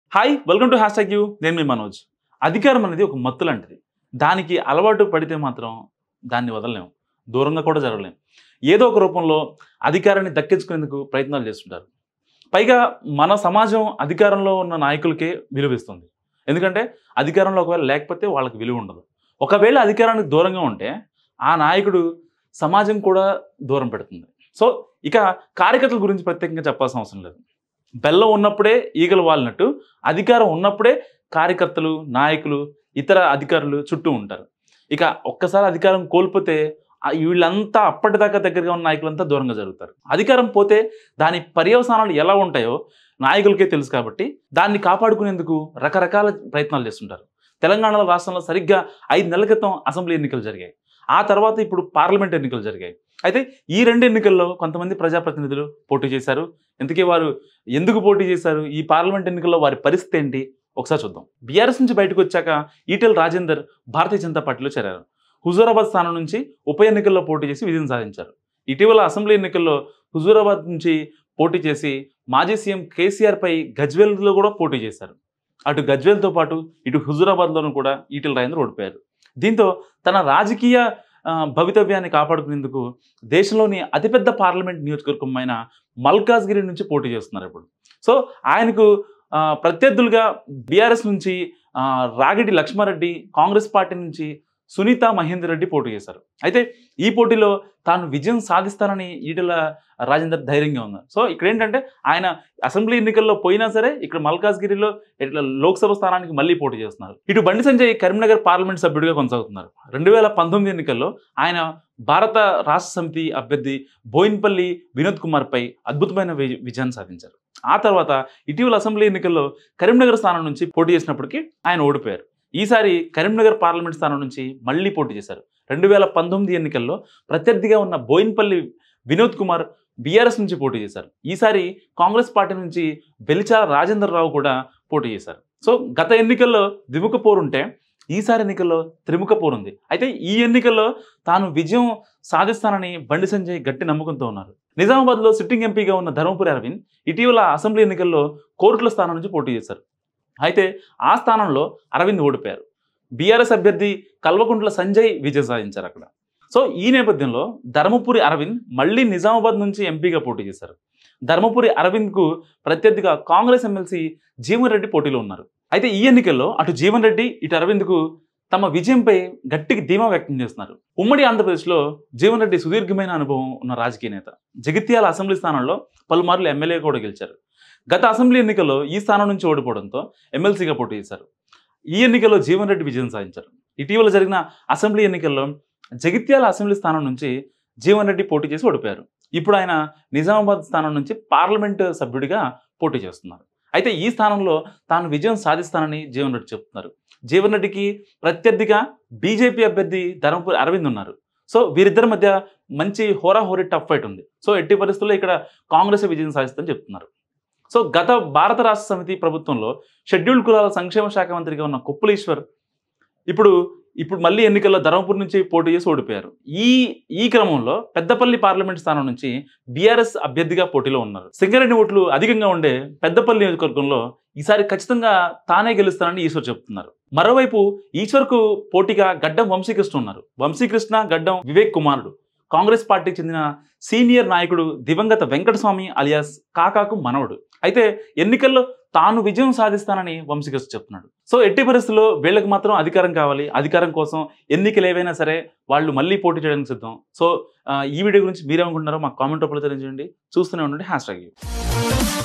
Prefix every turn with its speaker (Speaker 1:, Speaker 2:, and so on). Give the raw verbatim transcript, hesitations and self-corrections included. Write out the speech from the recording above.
Speaker 1: Hi welcome to hashtag U నేను మీ మనోజ్. అధికారం అనేది ఒక మత్తు లాంటిది. దానికి అలవాటు పడితే మాత్రం దాన్ని వదలలేము, దూరంగా కూడా జరగలేము. ఏదో ఒక రూపంలో అధికారాన్ని దక్కించుకునేందుకు ప్రయత్నాలు చేస్తుంటారు. పైగా మన సమాజం అధికారంలో ఉన్న నాయకులకే విలువిస్తుంది. ఎందుకంటే అధికారంలో ఒకవేళ లేకపోతే వాళ్ళకి విలువ ఉండదు. ఒకవేళ అధికారానికి దూరంగా ఉంటే ఆ నాయకుడు సమాజం కూడా దూరం పెడుతుంది. సో ఇక కార్యకర్తల గురించి ప్రత్యేకంగా చెప్పాల్సిన అవసరం లేదు. బెల్లం ఉన్నప్పుడే ఈగలు వాలినట్టు అధికారం ఉన్నప్పుడే కార్యకర్తలు, నాయకులు, ఇతర అధికారులు చుట్టూ ఉంటారు. ఇక ఒక్కసారి అధికారం కోల్పోతే వీళ్ళంతా అప్పటిదాకా దగ్గరగా ఉన్న నాయకులంతా దూరంగా జరుగుతారు. అధికారం పోతే దాని పర్యవసానాలు ఎలా ఉంటాయో నాయకులకే తెలుసు. కాబట్టి దాన్ని కాపాడుకునేందుకు రకరకాల ప్రయత్నాలు చేస్తుంటారు. తెలంగాణ రాష్ట్రంలో సరిగ్గా ఐదు నెలల క్రితం అసెంబ్లీ ఎన్నికలు జరిగాయి. ఆ తర్వాత ఇప్పుడు పార్లమెంట్ ఎన్నికలు జరిగాయి. అయితే ఈ రెండు ఎన్నికల్లో కొంతమంది ప్రజాప్రతినిధులు పోటీ చేశారు. ఇంతకీ వారు ఎందుకు పోటీ చేశారు, ఈ పార్లమెంట్ ఎన్నికల్లో వారి పరిస్థితి ఏంటి ఒకసారి చూద్దాం. బీఆర్ఎస్ నుంచి బయటకు వచ్చాక ఈటెల రాజేందర్ భారతీయ జనతా పార్టీలో చేరారు. హుజూరాబాద్ స్థానం నుంచి ఉప ఎన్నికల్లో పోటీ చేసి విజయం సాధించారు. ఇటీవల అసెంబ్లీ ఎన్నికల్లో హుజూరాబాద్ నుంచి పోటీ చేసి మాజీ సీఎం కేసీఆర్ పై గజ్వేల్లో కూడా పోటీ చేశారు. అటు గజ్వేల్తో పాటు ఇటు హుజూరాబాద్లోనూ కూడా ఈటెల రాజేందర్ ఓడిపోయారు. దీంతో తన రాజకీయ భవితవ్యాన్ని కాపాడుకునేందుకు దేశంలోని అతిపెద్ద పార్లమెంట్ నియోజకవర్గమైన మల్కాజ్గిరి నుంచి పోటీ చేస్తున్నారు ఇప్పుడు. సో ఆయనకు ప్రత్యర్థులుగా బీఆర్ఎస్ నుంచి రాగిడి లక్ష్మారెడ్డి, కాంగ్రెస్ పార్టీ నుంచి సునీత మహేందర్ రెడ్డి పోటీ చేశారు. అయితే ఈ పోటీలో తాను విజయం సాధిస్తానని ఈటెల రాజేందర్ ధైర్యంగా ఉన్నారు. సో ఇక్కడ ఏంటంటే ఆయన అసెంబ్లీ ఎన్నికల్లో పోయినా సరే ఇక్కడ మల్కాజ్గిరిలో ఇట్లా లోక్సభ స్థానానికి మళ్ళీ పోటీ చేస్తున్నారు. ఇటు బండి సంజయ్ కరీంనగర్ పార్లమెంట్ సభ్యుడిగా కొనసాగుతున్నారు. రెండు వేల పంతొమ్మిది ఎన్నికల్లో ఆయన భారత రాష్ట్ర సమితి అభ్యర్థి బోయిన్పల్లి వినోద్ కుమార్ పై అద్భుతమైన విజయాన్ని సాధించారు. ఆ తర్వాత ఇటీవల అసెంబ్లీ ఎన్నికల్లో కరీంనగర్ స్థానం నుంచి పోటీ చేసినప్పటికీ ఆయన ఓడిపోయారు. ఈసారి కరీంనగర్ పార్లమెంట్ స్థానం నుంచి మళ్ళీ పోటీ చేశారు. రెండు వేల పంతొమ్మిది ఎన్నికల్లో ప్రత్యర్థిగా ఉన్న బోయిన్పల్లి వినోద్ కుమార్ బీఆర్ఎస్ నుంచి పోటీ చేశారు. ఈసారి కాంగ్రెస్ పార్టీ నుంచి వెలిచాల రాజేందర్ రావు కూడా పోటీ చేశారు. సో గత ఎన్నికల్లో ద్విముఖ పోరుంటే ఈసారి ఎన్నికల్లో త్రిముఖ పోరుంది. అయితే ఈ ఎన్నికల్లో తాను విజయం సాధిస్తానని బండి సంజయ్ గట్టి నమ్మకంతో ఉన్నారు. నిజామాబాద్లో సిట్టింగ్ ఎంపీగా ఉన్న ధర్మపురి అరవింద్ ఇటీవల అసెంబ్లీ ఎన్నికల్లో కోర్టుల స్థానం నుంచి పోటీ చేశారు. అయితే ఆ స్థానంలో అరవింద్ ఓడిపోయారు. బీఆర్ఎస్ అభ్యర్థి కల్వకుంట్ల సంజయ్ విజయం సాధించారు అక్కడ. సో ఈ నేపథ్యంలో ధర్మపురి అరవింద్ మళ్ళీ నిజామాబాద్ నుంచి ఎంపీగా పోటీ చేశారు. ధర్మపురి అరవింద్కు ప్రత్యర్థిగా కాంగ్రెస్ ఎమ్మెల్సీ జీవన్ రెడ్డి పోటీలో ఉన్నారు. అయితే ఈ ఎన్నికల్లో అటు జీవన్ రెడ్డి ఇటు అరవింద్కు తమ విజయంపై గట్టికి ధీమా వ్యక్తం చేస్తున్నారు. ఉమ్మడి ఆంధ్రప్రదేశ్లో జీవన్ రెడ్డి సుదీర్ఘమైన అనుభవం ఉన్న రాజకీయ నేత. జగిత్యాల అసెంబ్లీ స్థానంలో పలుమార్లు ఎమ్మెల్యే కూడా గెలిచారు. గత అసెంబ్లీ ఎన్నికల్లో ఈ స్థానం నుంచి ఓడిపోవడంతో ఎమ్మెల్సీగా పోటీ చేశారు. ఈ ఎన్నికల్లో జీవన్ రెడ్డి విజయం సాధించారు. ఇటీవల జరిగిన అసెంబ్లీ ఎన్నికల్లో జగిత్యాల అసెంబ్లీ స్థానం నుంచి జీవన్ రెడ్డి పోటీ చేసి ఓడిపోయారు. ఇప్పుడు ఆయన నిజామాబాద్ స్థానం నుంచి పార్లమెంటు సభ్యుడిగా పోటీ చేస్తున్నారు. అయితే ఈ స్థానంలో తాను విజయం సాధిస్తానని జీవన్ రెడ్డి చెప్తున్నారు. జీవన్ రెడ్డికి ప్రత్యర్థిగా బీజేపీ అభ్యర్థి ధర్మపురి అరవింద్ ఉన్నారు. సో వీరిద్దరి మధ్య మంచి హోరాహోరీ టఫ్ ఫైట్ ఉంది. సో ఎట్టి పరిస్థితుల్లో ఇక్కడ కాంగ్రెస్ విజయం సాధిస్తుందని చెప్తున్నారు. సో గత భారత రాష్ట్ర సమితి ప్రభుత్వంలో షెడ్యూల్డ్ కులాల సంక్షేమ శాఖ మంత్రిగా ఉన్న కొప్పుల ఈశ్వర్ ఇప్పుడు ఇప్పుడు మళ్ళీ ఎన్నికల్లో ధర్మపురి నుంచి పోటీ చేసి ఓడిపోయారు. ఈ ఈ క్రమంలో పెద్దపల్లి పార్లమెంట్ స్థానం నుంచి బీఆర్ఎస్ అభ్యర్థిగా పోటీలో ఉన్నారు. సింగరేణి ఓట్లు అధికంగా ఉండే పెద్దపల్లి నియోజకవర్గంలో ఈసారి ఖచ్చితంగా తానే గెలుస్తానని ఈశ్వర్ చెబుతున్నారు. మరోవైపు ఈశ్వర్కు పోటీగా గడ్డం వంశీకృష్ణ ఉన్నారు. వంశీకృష్ణ గడ్డం వివేక్ కుమారుడు. కాంగ్రెస్ పార్టీకి చెందిన సీనియర్ నాయకుడు దివంగత వెంకటస్వామి అలియాస్ కాకాకు మనవడు. అయితే ఎన్నికల్లో తాను విజయం సాధిస్తానని వంశీకృష్ణ చెప్తున్నాడు. సో ఎట్టి పరిస్థితుల్లో వీళ్ళకి మాత్రం అధికారం కావాలి. అధికారం కోసం ఎన్నికలు ఏవైనా సరే వాళ్ళు మళ్ళీ పోటీ చేయడానికి సిద్ధం. సో ఈ వీడియో గురించి మీరేమనుకుంటున్నారో మాకు కామెంట్ రూపంలో తెలియజేయండి. చూస్తూనే ఉండండి హ్యాష్ ట్యాగ్ యూ.